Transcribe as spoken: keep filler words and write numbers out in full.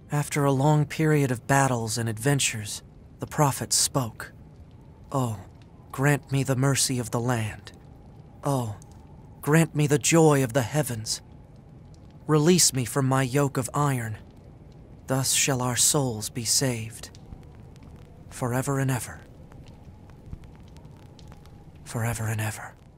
After a long period of battles and adventures, the prophet spoke. Oh, grant me the mercy of the land. Oh, grant me the joy of the heavens. Release me from my yoke of iron. Thus shall our souls be saved. Forever and ever. Forever and ever.